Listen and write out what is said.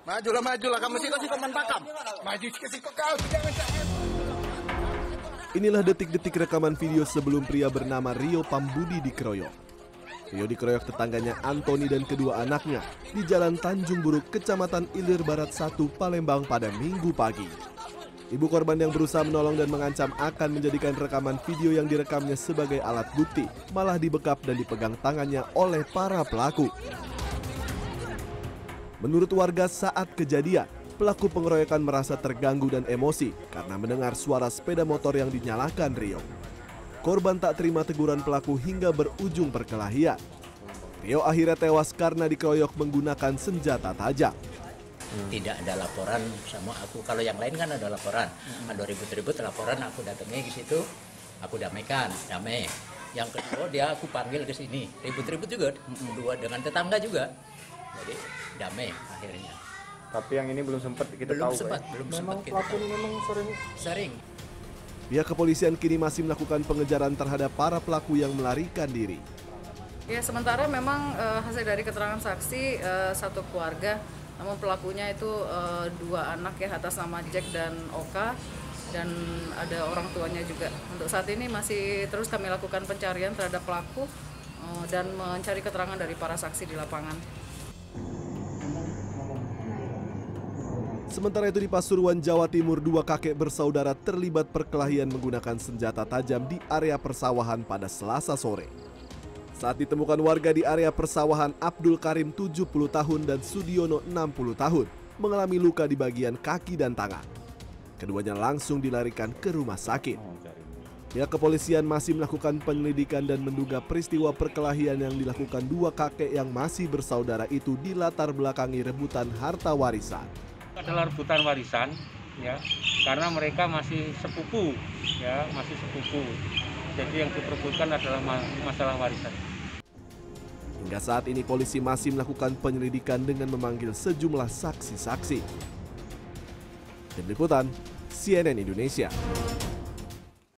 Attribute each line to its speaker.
Speaker 1: Majulah, kamu sih teman pakam. Maju sih kau, jangan.
Speaker 2: Inilah detik-detik rekaman video sebelum pria bernama Rio Pambudi dikeroyok. Rio dikeroyok tetangganya Antoni dan kedua anaknya di Jalan Tanjung Buruk, Kecamatan Ilir Barat 1, Palembang pada Minggu pagi. Ibu korban yang berusaha menolong dan mengancam akan menjadikan rekaman video yang direkamnya sebagai alat bukti, malah dibekap dan dipegang tangannya oleh para pelaku. Menurut warga saat kejadian, pelaku pengeroyokan merasa terganggu dan emosi karena mendengar suara sepeda motor yang dinyalakan Rio. Korban tak terima teguran pelaku hingga berujung perkelahian. Rio akhirnya tewas karena dikeroyok menggunakan senjata tajam.
Speaker 3: Tidak ada laporan sama aku. Kalau yang lain kan ada laporan. Ada ribut-ribut laporan, aku datangnya ke situ, aku damai. Yang kedua dia aku panggil ke sini. Ribut-ribut juga, dua dengan tetangga juga. Jadi damai akhirnya.
Speaker 4: Tapi yang ini belum sempat kita tahu.
Speaker 3: Belum sempat kita
Speaker 4: pelaku ini memang
Speaker 3: sering.
Speaker 2: Pihak kepolisian kini masih melakukan pengejaran terhadap para pelaku yang melarikan diri.
Speaker 5: Ya, sementara memang hasil dari keterangan saksi satu keluarga, namun pelakunya itu dua anak ya, atas nama Jack dan Oka, dan ada orang tuanya juga. Untuk saat ini masih terus kami lakukan pencarian terhadap pelaku dan mencari keterangan dari para saksi di lapangan.
Speaker 2: Sementara itu di Pasuruan, Jawa Timur, dua kakek bersaudara terlibat perkelahian menggunakan senjata tajam di area persawahan pada Selasa sore. Saat ditemukan warga di area persawahan, Abdul Karim 70 tahun dan Sudiono 60 tahun mengalami luka di bagian kaki dan tangan. Keduanya langsung dilarikan ke rumah sakit. Pihak kepolisian masih melakukan penyelidikan dan menduga peristiwa perkelahian yang dilakukan dua kakek yang masih bersaudara itu dilatar belakangi rebutan harta warisan.
Speaker 6: Adalah rebutan warisan, ya, karena mereka masih sepupu, ya, Jadi yang diperebutkan adalah masalah warisan.
Speaker 2: Hingga saat ini polisi masih melakukan penyelidikan dengan memanggil sejumlah saksi-saksi. Tim Liputan, CNN Indonesia.